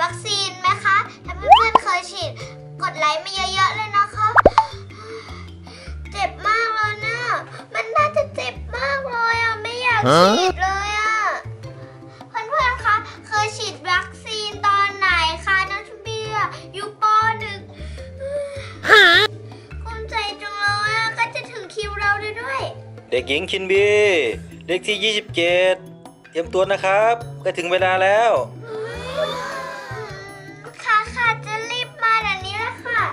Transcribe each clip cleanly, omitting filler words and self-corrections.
วัคซีนไหมคะถ้าเพื่อนๆเคยฉีดกดไลค์มาเยอะๆเลยนะคะเจ็บมากเลยนะมันน่าจะเจ็บมากเลยอ่ะไม่อยากฉีดเลยอ่ะเพื่อนๆคะเคยฉีดวัคซีนตอนไหนคะน้องชมพู่อยู่ป.1ภูมิใจจังเลยอ่ะก็จะถึงคิวเราด้วยเด็กหญิงคินบีเลขที่ 27เตรียมตัวนะครับใกล้ถึงเวลาแล้วค่ะจะรีบมาเดี๋ยวนี้แล้วค่ะ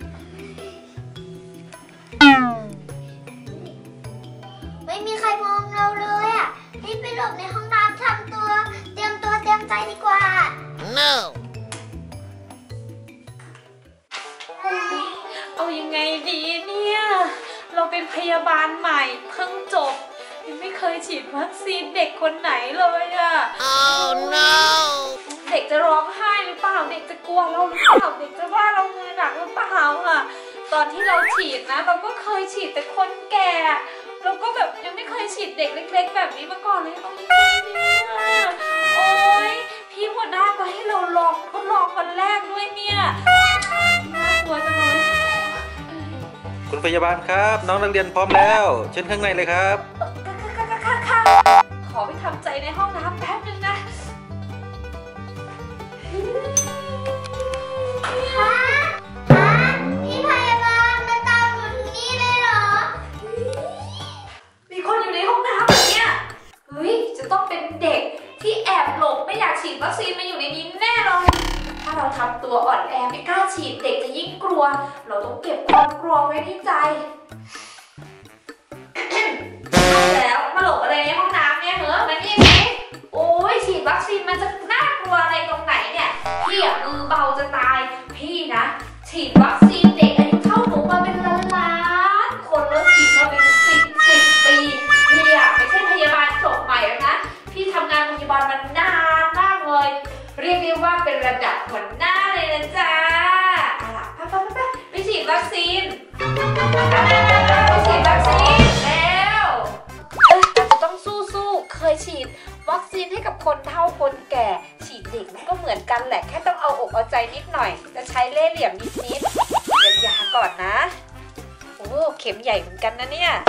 ไม่มีใครมองเราเลยอ่ะรีบไปหลบในห้องน้ำทำตัวเตรียมใจดีกว่า No เอายังไงดีเนี่ยเราเป็นพยาบาลใหม่เพิ่งจบยังไม่เคยฉีดวัคซีนเด็กคนไหนเลยอะ Oh no เด็กจะร้องไห้หรือเปล่าเด็กจะกลัวเราหรือเปล่าเด็กจะว่าเรามือหนักหรือเปล่าอะตอนที่เราฉีดนะเราก็เคยฉีดแต่คนแก่เราก็แบบยังไม่เคยฉีดเด็กเล็กๆแบบนี้มาก่อนเลยเอายังไงเนี่ยโอ๊ยพี่หัวหน้าก็ให้เราทดลองวันแรกด้วยเนี่ยน่ากลัวจังเลยคุณพยาบาลครับน้องนักเรียนพร้อมแล้วเชิญข้างในเลยครับค่ะขอไปทำใจในห้องน้ำแป๊บนึงนะพี่พยาบาลมาตามหนูถึงนี่เลยเหรอมีคนอยู่ในห้องน้ำแบบเนี้ยเฮ้ยจะต้องเป็นเด็กที่แอบหลบไม่อยากฉีดวัคซีนมาอยู่ในนี้แน่เลยถ้าเราทำตัวอ่อนแอไม่กล้าฉีดเด็กจะยิ่งกลัวเราต้องเก็บความกลัวไว้ในใจแล้วมาหลบอะไรในห้องน้ำเนี่ยเหรอมันยังไงโอ้ยฉีดวัคซีนมันจะน่ากลัวอะไรตรงไหนเนี่ยพี่อะมือเบาจะตายพี่นะฉีดวัคซีนเด็กอายุเท่าหนูมาเป็นล้านคนแล้วฉีดมาเป็น10 ปีพี่อะไม่ใช่พยาบาลจบใหม่แล้วนะพี่ทำงานพยาบาลมานานมากเลยเรียกได้ว่าเป็นระดับหัวหน้าเลยนะจ๊ะเอาล่ะไปฉีดวัคซีนไปฉีดวัคซีนแล้วเราจะต้องสู้เคยฉีดวัคซีนให้กับคนเฒ่าคนแก่ฉีดเด็กมันก็เหมือนกันแหละแค่ต้องเอาอกเอาใจนิดหน่อยจะใช้เล่ห์เหลี่ยมนิดเยียวยาก่อนนะโอ้เข็มใหญ่เหมือนกันนะเนี่ย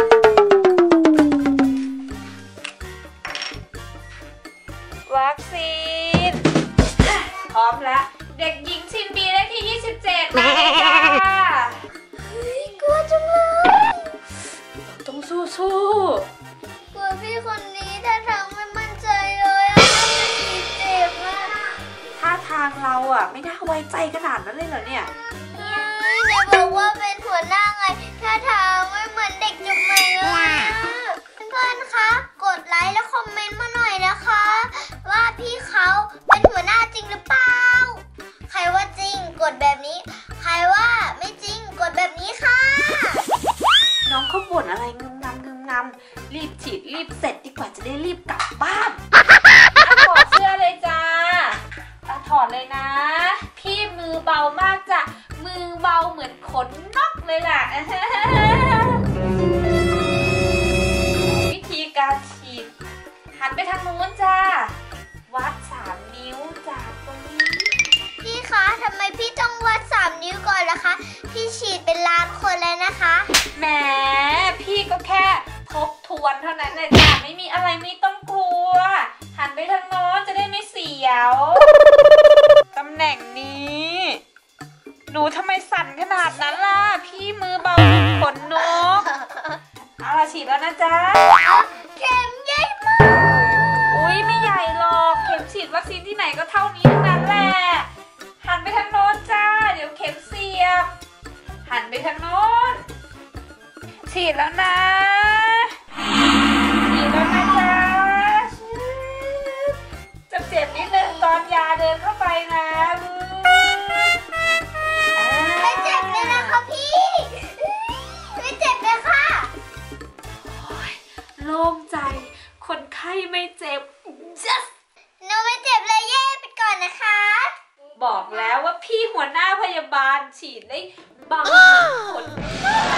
วัคซีนพร้อมแล้วเด็กหญิงชินบีเลขที่ 27มาเลยจ้ากลัวจังเลยต้องสู้กลัวพี่คนนี้ท่าทางไม่มั่นใจเลยอ่ะเจ็บอ่ะท่าทางเราอ่ะไม่น่าไว้ใจขนาดนั้นเลยเหรอเนี่ยไหนบอกว่าเป็นหัวหน้าไงท่าทางไม่เหมือนเด็กจบใหม่เลยเพื่อนๆคะกดไลค์แล้วคอมเมนต์มาหน่อยนะคะว่าพี่เขาเป็นหัวหน้าจริงหรือเปล่าใครว่าจริงกดแบบนี้ใครว่าไม่จริงกดแบบนี้ค่ะน้องเขาบ่นอะไรงึมงำรีบฉีดรีบเสร็จดีกว่าจะได้รีบกลับบ้านถอดเสื้อเลยจ้าถอดเลยนะพี่มือเบามากจ้ะมือเบาเหมือนขนนกเลยล่ะวิธีการฉีดหันไปทางนู้นจ้าวัด3 นิ้วจากตรงนี้พี่คะทำไมพี่ต้องวัด3 นิ้วก่อนล่ะคะพี่ฉีดเป็นล้านคนแล้วนะคะแหมพี่ก็แค่ทบทวนเท่านั้นเลยจ้ะไม่มีอะไรไม่ต้องกลัวหันไปทางโน้นจะได้ไม่เสียวตำแหน่งนี้หนูทำไมสั่นขนาดนั้นล่ะพี่มือเบาขนนกเอาล่ะฉีดแล้วนะจ๊ะเข็มใหญ่มากอุ้ยไม่ใหญ่หรอกเข็มฉีดวัคซีนที่ไหนก็เท่านี้ทั้งนั้นแหละหันไปทางโน้นจ้าเดี๋ยวเข็มเสียบหันไปทางโน้นฉีดแล้วนะฉีดแล้วนะจ๊ะจะเจ็บนิดนึงตอนยาเดินเข้าไปนะไม่เจ็บเลยนะคะพี่ไม่เจ็บเลยค่ะโล่งใจคนไข้ไม่เจ็บหนูไม่เจ็บเลยเย่ไปก่อนนะคะบอกแล้วว่าพี่หัวหน้าพยาบาลฉีดได้เบาคน